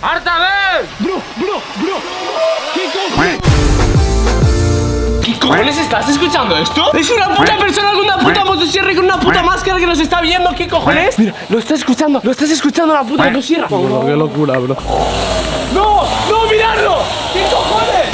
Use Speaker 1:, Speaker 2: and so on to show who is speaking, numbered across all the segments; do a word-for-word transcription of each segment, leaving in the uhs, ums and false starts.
Speaker 1: ¡Harta vez!
Speaker 2: Bro, bro, bro. ¿Qué cojones? ¿Qué cojones estás escuchando esto? Es una puta persona con una puta motosierra y con una puta máscara que nos está viendo. ¿Qué cojones? Mira, lo estás escuchando, lo estás escuchando la puta motosierra.
Speaker 3: Bro, qué locura, bro.
Speaker 2: ¡No! ¡No, miradlo! ¿Qué cojones?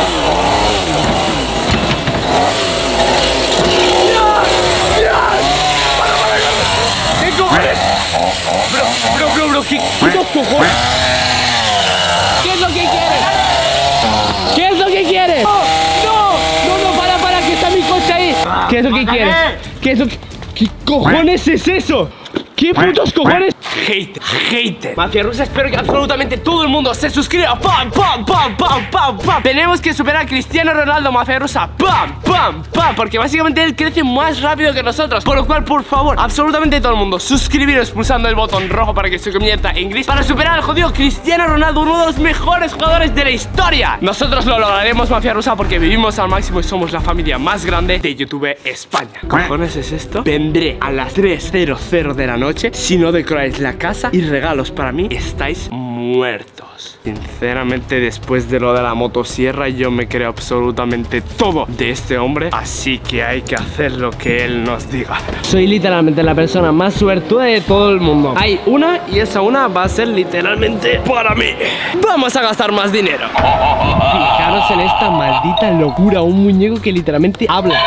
Speaker 2: ¿Qué cojones? Bro, bro, bro, bro, ¿qué, qué cojones? ¿Qué es lo que quieres? ¿Qué es lo que quieres? No, no, no, no, para, para, que está mi coche ahí. ¿Qué es lo que quieres? ¿Qué es lo que... ¿Qué cojones es eso? ¿Qué putos cojones? Hater, hater. Mafia Rusa, espero que absolutamente todo el mundo se suscriba. Pam, pam, pam, pam, pam, pam. Tenemos que superar a Cristiano Ronaldo, Mafia Rusa. Pam, pam, pam. Porque básicamente él crece más rápido que nosotros. Por lo cual, por favor, absolutamente todo el mundo, suscribiros pulsando el botón rojo para que se convierta en gris, para superar al jodido Cristiano Ronaldo, uno de los mejores jugadores de la historia. Nosotros lo lograremos, Mafia Rusa, porque vivimos al máximo y somos la familia más grande de YouTube España. ¿Qué cojones es esto? Vendré a las tres cero de la noche. Si no decoráis la casa y regalos para mí, estáis muertos. Sinceramente, después de lo de la motosierra, yo me creo absolutamente todo de este hombre. Así que hay que hacer lo que él nos diga. Soy literalmente la persona más suertuda de todo el mundo. Hay una y esa una va a ser literalmente para mí. Vamos a gastar más dinero. Fijaros en esta maldita locura. Un muñeco que literalmente habla.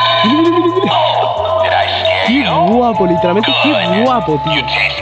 Speaker 2: Qué guapo, literalmente, qué guapo, tío.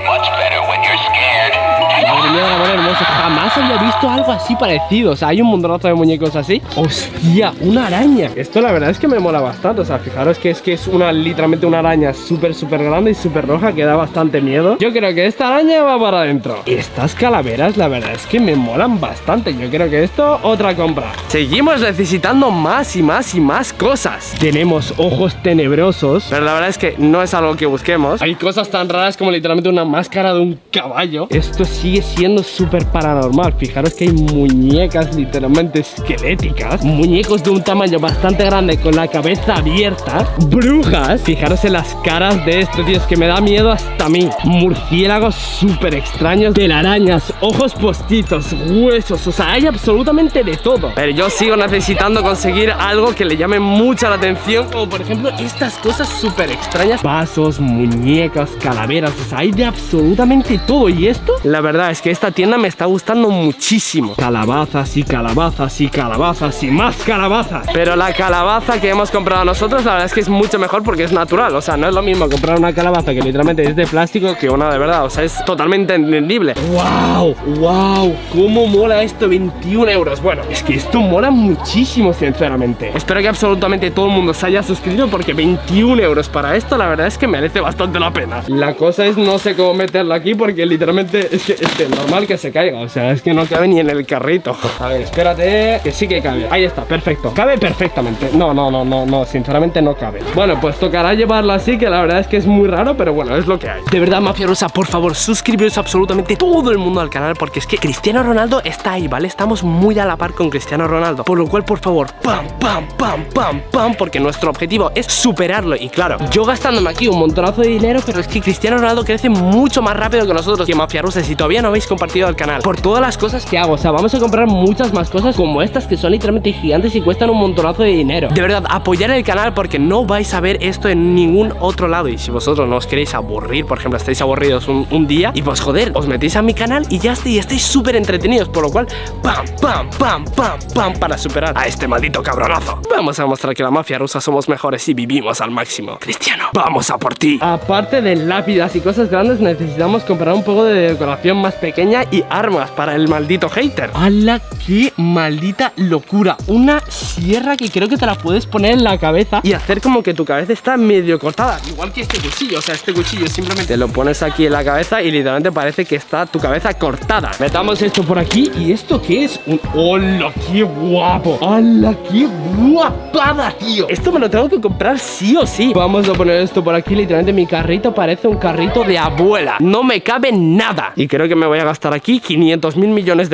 Speaker 2: Madre mía, amor hermoso, jamás había visto algo así parecido. O sea, hay un montonazo de muñecos así. Hostia, una araña. Esto la verdad es que me mola bastante. O sea, fijaros que es que es una, literalmente una araña súper, súper grande y súper roja, que da bastante miedo. Yo creo que esta araña va para adentro. Estas calaveras, la verdad es que me molan bastante. Yo creo que esto, otra compra. Seguimos necesitando más y más y más cosas. Tenemos ojos tenebrosos, pero la verdad es que no es algo que busquemos. Hay cosas tan raras como literalmente una máscara de un caballo. Esto sigue siendo súper paranormal. Fijaros que hay muñecas literalmente esqueléticas, muñecos de un tamaño bastante grande con la cabeza abierta, brujas. Fijaros en las caras de esto, tío, es que me da miedo hasta a mí. Murciélagos súper extraños, telarañas, ojos postizos, huesos, o sea, hay absolutamente de todo. Pero yo sigo necesitando conseguir algo que le llame mucho la atención, como por ejemplo estas cosas súper extrañas. Vasos, muñecas, calaveras, o sea, hay de absolutamente todo. Y esto, la verdad es que esta tienda me está gustando muchísimo. Calabazas y calabazas y calabazas y más calabazas. Pero la calabaza que hemos comprado nosotros, la verdad es que es mucho mejor porque es natural. O sea, no es lo mismo comprar una calabaza que literalmente es de plástico que una de verdad. O sea, es totalmente entendible. ¡Wow! ¡Wow! ¿Cómo mola esto? veintiún euros. Bueno, es que esto mola muchísimo, sinceramente. Espero que absolutamente todo el mundo se haya suscrito, porque veintiún euros para esto, la verdad es que merece bastante la pena. La cosa es, no sé cómo meterlo aquí, porque literalmente es que, es que normal que se caiga. O sea, es que no cabe ni en el carrito. A ver, espérate, que sí que cabe. Ahí está, perfecto. Cabe perfectamente. No, no, no, no, no, sinceramente no cabe. Bueno, pues tocará llevarlo así, que la verdad es que es muy raro, pero bueno, es lo que hay. De verdad, Mafia Rusa, por favor, suscribiros absolutamente todo el mundo al canal, porque es que Cristiano Ronaldo está ahí, ¿vale? Estamos muy a la par con Cristiano Ronaldo. Por lo cual, por favor, pam, pam, pam, pam, pam, porque nuestro objetivo es superarlo. Y claro, yo gastándome aquí un montonazo de dinero, pero es que Cristiano Ronaldo crece mucho más rápido que nosotros. Que Mafia Rusa, si todavía no habéis compartido el canal, por todas las cosas que hago, o sea, vamos a comprar muchas más cosas como estas, que son literalmente gigantes y cuestan un montonazo de dinero. De verdad, apoyar el canal, porque no vais a ver esto en ningún otro lado. Y si vosotros no os queréis aburrir, por ejemplo, estáis aburridos un, un día, y pues joder, os metéis a mi canal y ya estáis, estáis súper entretenidos. Por lo cual, pam, pam, pam, pam, pam, para superar a este maldito cabronazo. Vamos a mostrar que la Mafia Rusa somos mejores y vivimos al máximo. Cristiano, vamos a por ti. Aparte de lápidas y cosas grandes, necesitamos comprar un poco de decoración más pequeña y armas para el maldito hater. ¡Hala! ¡Qué maldita locura! Una sierra que creo que te la puedes poner en la cabeza y hacer como que tu cabeza está medio cortada. Igual que este cuchillo, o sea, este cuchillo simplemente te lo pones aquí en la cabeza y literalmente parece que está tu cabeza cortada. Metamos esto por aquí. ¿Y esto qué es? Un... ¡Hola! ¡Qué guapo! ¡Hala! ¡Qué guapada, tío! Esto me lo tengo que comprar sí o sí. Vamos a poner esto por aquí. Literalmente mi carrito parece un carrito de abuela. No me cabe nada. Y creo que me voy a gastar aquí quinientos mil millones de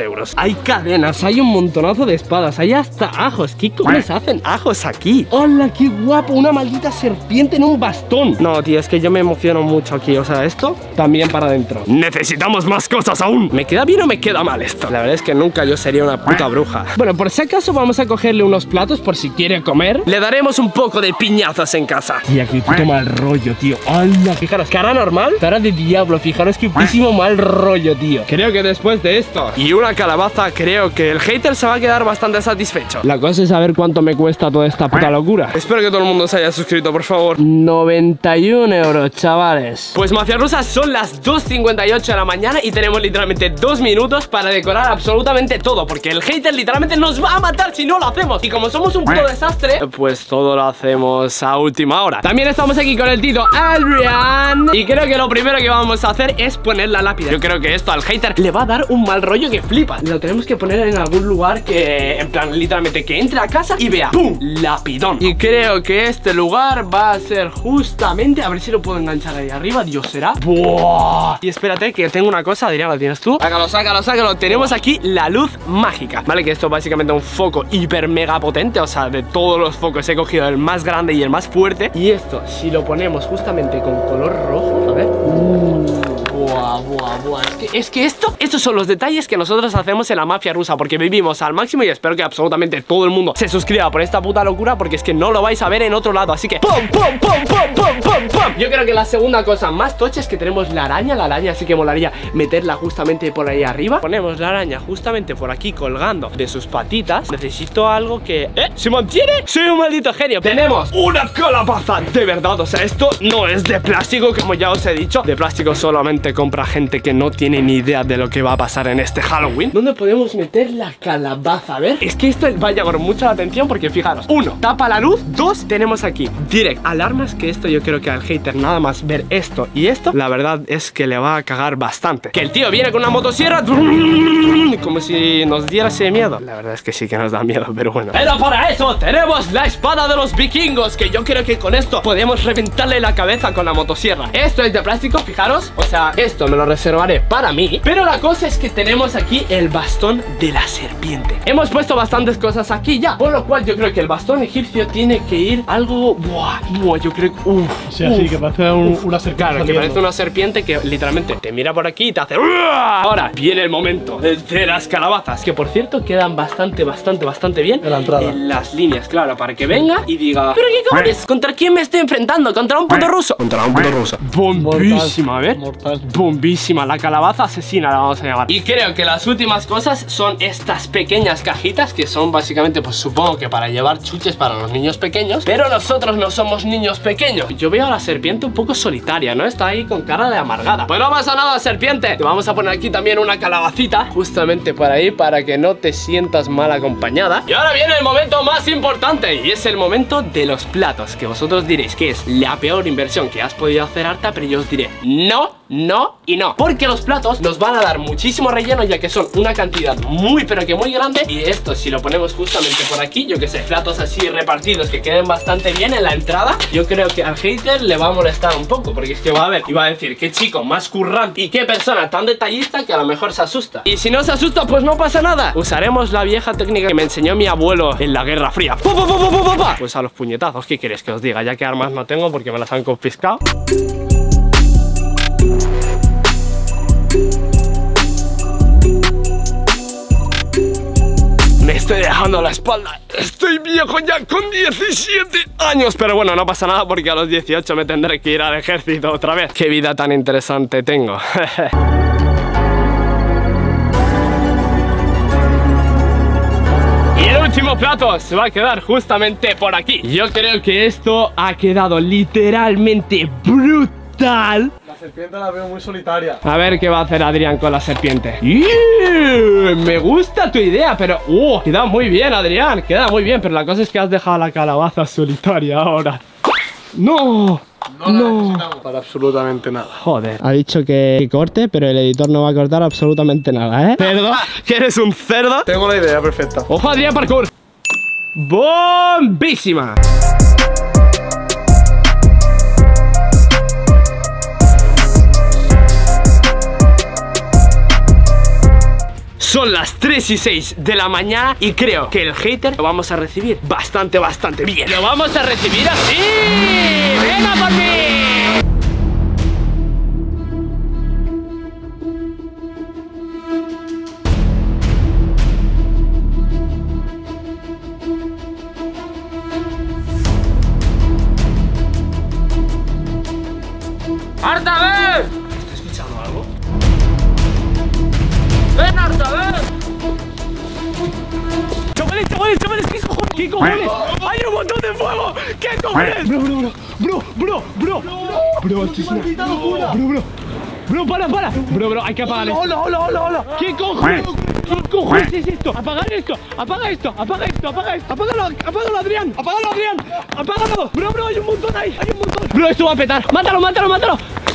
Speaker 2: de euros. Hay cadenas, hay un montonazo de espadas, hay hasta ajos. ¿Qué cojones hacen ajos aquí? ¡Hola, qué guapo! Una maldita serpiente en un bastón. No, tío, es que yo me emociono mucho aquí. O sea, esto también para adentro. Necesitamos más cosas aún. ¿Me queda bien o me queda mal esto? La verdad es que nunca yo sería una puta bruja. Bueno, por si acaso vamos a cogerle unos platos por si quiere comer. Le daremos un poco de piñazos en casa. Tía, qué puto mal rollo, tío. ¡Hala! Fijaros, cara normal, cara de diablo. Fijaros qué putísimo mal rollo, tío. Creo que después de esto y una calabaza, creo que el hater se va a quedar bastante satisfecho. La cosa es saber cuánto me cuesta toda esta puta locura. Espero que todo el mundo se haya suscrito, por favor. noventa y un euros, chavales. Pues Mafia Rusa, son las dos cincuenta y ocho de la mañana y tenemos literalmente dos minutos para decorar absolutamente todo, porque el hater literalmente nos va a matar si no lo hacemos. Y como somos un puto desastre, pues todo lo hacemos a última hora. También estamos aquí con el tito Adrián y creo que lo primero que vamos a hacer es poner la lápida. Yo creo que esto al hater le va a dar un mal rollo que flipa. Lo tenemos que poner en algún lugar que, en plan, literalmente que entre a casa y vea ¡pum! Lapidón. Y creo que este lugar va a ser justamente, a ver si lo puedo enganchar ahí arriba. Dios, será. ¡Buah! Y espérate que tengo una cosa, Adrián, ¿la tienes tú? Sácalo, sácalo, sácalo. Tenemos aquí la luz mágica, ¿vale? Que esto es básicamente un foco hiper mega potente. O sea, de todos los focos he cogido el más grande y el más fuerte. Y esto, si lo ponemos justamente con color rojo, a ver. Uh. Buah, buah, buah. Es que, es que esto, estos son los detalles que nosotros hacemos en la Mafia Rusa, porque vivimos al máximo y espero que absolutamente todo el mundo se suscriba por esta puta locura, porque es que no lo vais a ver en otro lado. Así que ¡pum, pum, pum, pum, pum, pum, pum! Yo creo que la segunda cosa más tocha es que tenemos la araña. La araña sí que molaría meterla justamente por ahí arriba. Ponemos la araña justamente por aquí colgando de sus patitas. Necesito algo que... ¿Eh? ¿Se mantiene? Soy un maldito genio. Tenemos una calabaza de verdad. O sea, esto no es de plástico, como ya os he dicho. De plástico solamente compra gente que no tiene ni idea de lo que va a pasar en este Halloween. ¿Dónde podemos meter la calabaza? A ver, es que esto va a llamar mucho la atención, porque fijaros, uno, tapa la luz. Dos, tenemos aquí direct alarmas, que esto yo creo que al hater nada más ver esto y esto, la verdad es que le va a cagar bastante. Que el tío viene con una motosierra como si nos diera ese miedo. La verdad es que sí que nos da miedo, pero bueno. Pero para eso tenemos la espada de los vikingos, que yo creo que con esto podemos reventarle la cabeza con la motosierra. Esto es de plástico, fijaros. O sea, esto me lo reservaré para mí. Pero la cosa es que tenemos aquí el bastón de la serpiente. Hemos puesto bastantes cosas aquí ya, por lo cual yo creo que el bastón egipcio tiene que ir algo... Buah, buah, yo creo que... Uf,
Speaker 1: sí, así, que parece un, una serpiente.
Speaker 2: Claro,
Speaker 1: saliendo.
Speaker 2: que parece una serpiente que literalmente te mira por aquí y te hace... Ahora viene el momento de las calabazas, que por cierto quedan bastante, bastante, bastante bien
Speaker 1: en la entrada,
Speaker 2: en las líneas, claro, para que venga y diga: ¿pero qué cojones? ¿Contra quién me estoy enfrentando? ¿Contra un puto ruso? Contra un puto ruso. Bombísima, a ver.
Speaker 1: Mortal.
Speaker 2: Bombísima, la calabaza asesina la vamos a llamar. Y creo que las últimas cosas son estas pequeñas cajitas, que son básicamente, pues supongo que para llevar chuches para los niños pequeños. Pero nosotros no somos niños pequeños. Yo veo a la serpiente un poco solitaria, ¿no? Está ahí con cara de amargada. Pues no pasa nada, serpiente. Te vamos a poner aquí también una calabacita, justamente por ahí, para que no te sientas mal acompañada. Y ahora viene el momento más importante, y es el momento de los platos, que vosotros diréis que es la peor inversión que has podido hacer, Arta, pero yo os diré no, no y no, porque los platos nos van a dar muchísimo relleno, ya que son una cantidad muy pero que muy grande. Y esto, si lo ponemos justamente por aquí, yo que sé, platos así repartidos que queden bastante bien en la entrada, yo creo que al hater le va a molestar un poco, porque es que va a ver y va a decir: qué chico más currante y qué persona tan detallista, que a lo mejor se asusta. Y si no se asusta, pues no pasa nada. Usaremos la vieja técnica que me enseñó mi abuelo en la Guerra Fría. ¡Pa, pa, pa, pa, pa, pa! Pues a los puñetazos. ¿Qué queréis que os diga? Ya que armas no tengo porque me las han confiscado. Me estoy dejando la espalda. Estoy viejo ya, con diecisiete años. Pero bueno, no pasa nada, porque a los dieciocho me tendré que ir al ejército otra vez. Qué vida tan interesante tengo. Y el último plato se va a quedar justamente por aquí. Yo creo que esto ha quedado literalmente brutal.
Speaker 1: La serpiente la veo muy solitaria.
Speaker 2: A ver qué va a hacer Adrián con la serpiente. ¡Eeeh! Me gusta tu idea, pero... ¡Uh! Queda muy bien, Adrián, queda muy bien. Pero la cosa es que has dejado la calabaza solitaria ahora. ¡No!
Speaker 1: No la
Speaker 2: no.
Speaker 1: necesitamos para absolutamente nada.
Speaker 2: Joder. Ha dicho que corte, pero el editor no va a cortar absolutamente nada, ¿eh? ¿Perdón? ¿Que eres un cerdo?
Speaker 1: Tengo la idea perfecta.
Speaker 2: ¡Ojo, Adrián, parkour! ¡Bombísima! Son las tres y seis de la mañana y creo que el hater lo vamos a recibir bastante, bastante bien. Lo vamos a recibir así. ¡Venga por mí!
Speaker 3: ¡Arta, ven!
Speaker 2: ¿Estás escuchando algo?
Speaker 3: ¡Ven, Arta, ven!
Speaker 2: ¡Chavales, chavales, chavales! ¿Qué cojones? ¿Qué cojones? ¡Hay un montón de fuego! ¿Qué cojones? Bro, bro, bro, bro, bro, bro, bro, esto es una... Bro, bro, bro, para, para. Bro, bro, hay que apagar esto. Hola, hola, hola, hola. ¿Qué cojones? ¿Qué cojones es esto? Apagar esto, apaga esto, apaga esto, apaga esto, apágalo, apágalo, Adrián, apágalo, Adrián, apágalo. Bro, bro, hay un montón ahí, hay un montón. Bro, esto va a petar. Mátalo, mátalo, mátalo.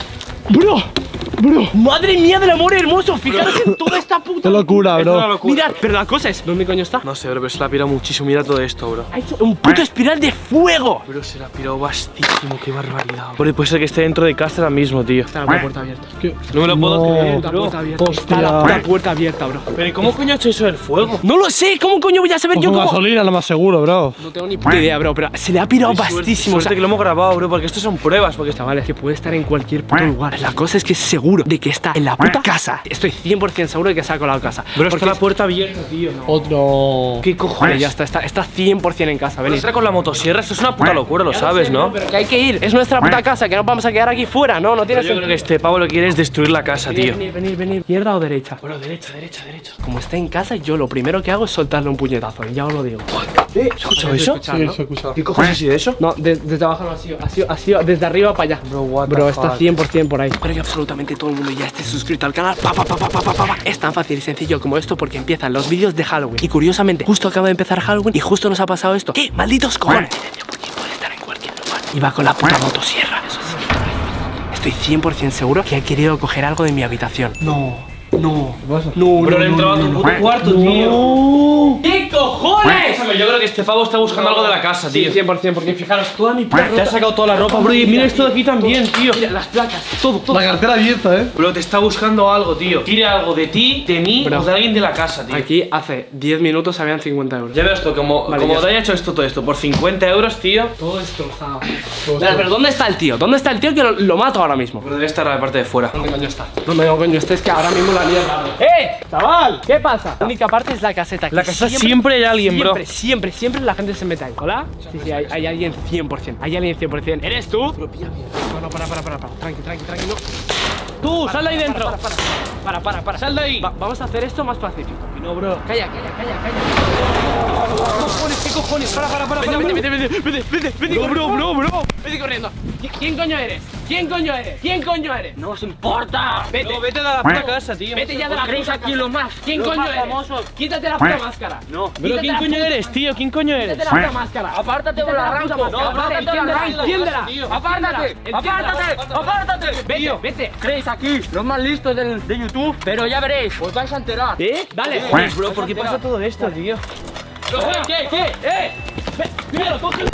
Speaker 2: Bro. Bro, madre mía del amor hermoso. Fijaros en toda esta puta.
Speaker 1: Qué locura, bro.
Speaker 2: Mirad, pero la cosa es, ¿dónde coño está?
Speaker 3: No sé, bro, pero se la ha pirado muchísimo. Mira todo esto, bro.
Speaker 2: Ha hecho un puto espiral de fuego.
Speaker 3: Bro, se la ha pirado bastísimo. Qué barbaridad. Bro, puede ser que esté dentro de casa ahora mismo, tío.
Speaker 2: Está la puerta abierta.
Speaker 3: No me lo puedo
Speaker 1: No.
Speaker 3: creer,
Speaker 2: La
Speaker 3: bro.
Speaker 2: puerta abierta.
Speaker 1: Hostia.
Speaker 2: Está la puta puerta abierta, bro.
Speaker 3: Pero ¿y cómo coño ha hecho eso del fuego?
Speaker 2: No lo sé, ¿cómo coño voy a saber
Speaker 1: Pues
Speaker 2: yo
Speaker 1: con
Speaker 2: cómo?
Speaker 1: gasolina, lo más seguro, bro.
Speaker 2: No tengo ni puta idea, bro, pero se le ha pirado
Speaker 3: Suerte-
Speaker 2: bastísimo. O sea,
Speaker 3: Suerte que lo hemos grabado, bro, porque esto son pruebas. Porque
Speaker 2: chavales, que puede estar en cualquier puto lugar. La cosa es que es seguro de que está en la puta casa. Estoy cien por cien seguro de que se ha colado casa.
Speaker 3: Bro,
Speaker 2: Porque
Speaker 3: está la puerta abierta, tío.
Speaker 1: Otro.
Speaker 3: ¿Qué
Speaker 2: Vale,
Speaker 3: cojones?
Speaker 2: ya está, está, está cien por cien en casa,
Speaker 3: Pero
Speaker 2: venid.
Speaker 3: está con la motosierra, esto es una puta locura, lo
Speaker 2: Ya
Speaker 3: sabes,
Speaker 2: sé,
Speaker 3: ¿no?
Speaker 2: Pero que hay que ir, es nuestra puta casa, que no vamos a quedar aquí fuera, no, no tiene
Speaker 3: Pero yo creo
Speaker 2: sentido.
Speaker 3: que este pavo lo que quiere es destruir la casa,
Speaker 2: Venid,
Speaker 3: tío.
Speaker 2: venid, venid, venid. ¿Izquierda o derecha?
Speaker 3: Bueno, derecha, derecha, derecha.
Speaker 2: Como está en casa, yo lo primero que hago es soltarle un puñetazo, ya os lo digo.
Speaker 3: ¿Eh? ¿Has escuchado eso?
Speaker 2: escuchar,
Speaker 1: Sí,
Speaker 2: ¿no?
Speaker 1: se escucha.
Speaker 3: ¿Qué cojones es de eso?
Speaker 2: No, de- desde abajo no ha sido, ha sido, ha sido desde arriba para allá.
Speaker 3: Bro, what the
Speaker 2: Bro, está
Speaker 3: fuck?
Speaker 2: cien por cien por ahí. Espero que absolutamente todo el mundo ya esté suscrito al canal. Pa, pa, pa, pa, pa, pa, pa, pa. Es tan fácil y sencillo como esto porque empiezan los vídeos de Halloween. Y curiosamente, justo acaba de empezar Halloween y justo nos ha pasado esto. ¿Qué? ¡Malditos cojones! Porque puede estar en cualquier lugar. Y va con la puta motosierra. Eso sí. Estoy cien por cien seguro que ha querido coger algo de mi habitación. No, no, no,
Speaker 3: Bro,
Speaker 2: no,
Speaker 3: le he entrado a tu
Speaker 2: no,
Speaker 3: puto cuarto, tío.
Speaker 2: no. ¿Qué cojones?
Speaker 3: Escúchame, yo creo que este pavo está buscando algo de la casa,
Speaker 2: Sí,
Speaker 3: tío.
Speaker 2: cien por cien, porque fijaros, toda mi puta
Speaker 3: Te
Speaker 2: ropa.
Speaker 3: has sacado toda la ropa, bro, y mira esto de aquí también, tío.
Speaker 2: Mira, las placas, todo, todo.
Speaker 1: La cartera abierta, eh.
Speaker 3: Bro, te está buscando algo, tío. Quiere algo de ti, de mí
Speaker 2: Bro.
Speaker 3: o de alguien de la casa, tío.
Speaker 2: Aquí hace diez minutos habían cincuenta euros.
Speaker 3: Ya veo esto, como,
Speaker 2: Vale,
Speaker 3: como
Speaker 2: ya
Speaker 3: te haya hecho esto todo esto por cincuenta euros, tío.
Speaker 2: Todo destrozado. Pero, pero ¿dónde está el tío? ¿Dónde está el tío que lo, lo mato ahora mismo?
Speaker 3: Bro, debe estar a la parte de fuera.
Speaker 2: ¿Dónde coño está? ¿Dónde coño está? Es que ahora mismo la mierda. ¡Eh! ¡Chaval! ¿Qué pasa? La única parte es la caseta.
Speaker 3: La
Speaker 2: que
Speaker 3: casa siempre hay alguien, bro.
Speaker 2: Siempre, siempre, siempre la gente se mete ahí. ¿Hola? Sí, sí, hay, hay alguien cien por cien. Hay alguien cien por cien. ¿Eres tú? Pero pilla bien. No, no, para, para, para, para. Tranqui, tranqui, tranqui. No.
Speaker 3: Tú, sal de ahí
Speaker 2: Para,
Speaker 3: dentro.
Speaker 2: Para, para, para, para, para.
Speaker 3: Sal de ahí.
Speaker 2: Va- vamos a hacer esto más pacífico.
Speaker 3: No, bro.
Speaker 2: Calla, calla, calla, calla. ¿Qué cojones? ¿Qué cojones? Para, para, para, para. Vete, vete, vete, vete, vete, vete,
Speaker 3: Bro, bro, bro, bro.
Speaker 2: Vete corriendo. ¿Qui- ¿Quién coño eres? ¿Quién coño eres? ¿Quién coño eres?
Speaker 3: No os importa.
Speaker 2: Vete.
Speaker 3: No, vete de la puta casa, tío.
Speaker 2: Vete ya de la
Speaker 3: ¿Creéis
Speaker 2: puta
Speaker 3: aquí
Speaker 2: casa.
Speaker 3: los más?
Speaker 2: ¿Quién
Speaker 3: los
Speaker 2: coño
Speaker 3: más
Speaker 2: eres?
Speaker 3: famosos?
Speaker 2: Quítate la puta máscara.
Speaker 3: No.
Speaker 2: Quítate
Speaker 3: Pero ¿quién
Speaker 2: la
Speaker 3: coño
Speaker 2: puta-
Speaker 3: eres, tío? ¿Quién coño eres?
Speaker 2: Quítate la puta máscara.
Speaker 3: Apártate
Speaker 2: o la arranco.
Speaker 3: No, apártate o la arranco.
Speaker 2: Entiéndela.
Speaker 3: Tío.
Speaker 2: Apártate.
Speaker 3: Apártate, apártate.
Speaker 2: Vete,
Speaker 3: Tío.
Speaker 2: vete.
Speaker 3: ¿Creéis aquí los más listos del, de YouTube? Pero ya veréis, os vais a enterar.
Speaker 2: ¿Eh? Dale.
Speaker 3: Bro, ¿por qué pasa todo esto, tío?
Speaker 2: ¿Qué? ¿Qué? ¿Eh? Mira, cógelo,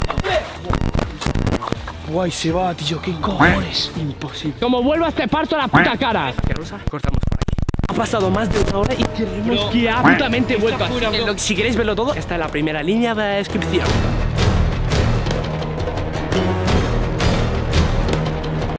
Speaker 3: Guay, se va, tío, ¿qué cojones?
Speaker 2: Imposible. Como vuelvas te parto la puta cara. ¿Qué rusa? Cortamos por aquí. Ha pasado más de una hora y creemos que ha absolutamente vuelto así. Que lo- Si queréis verlo todo, está en la primera línea de la descripción.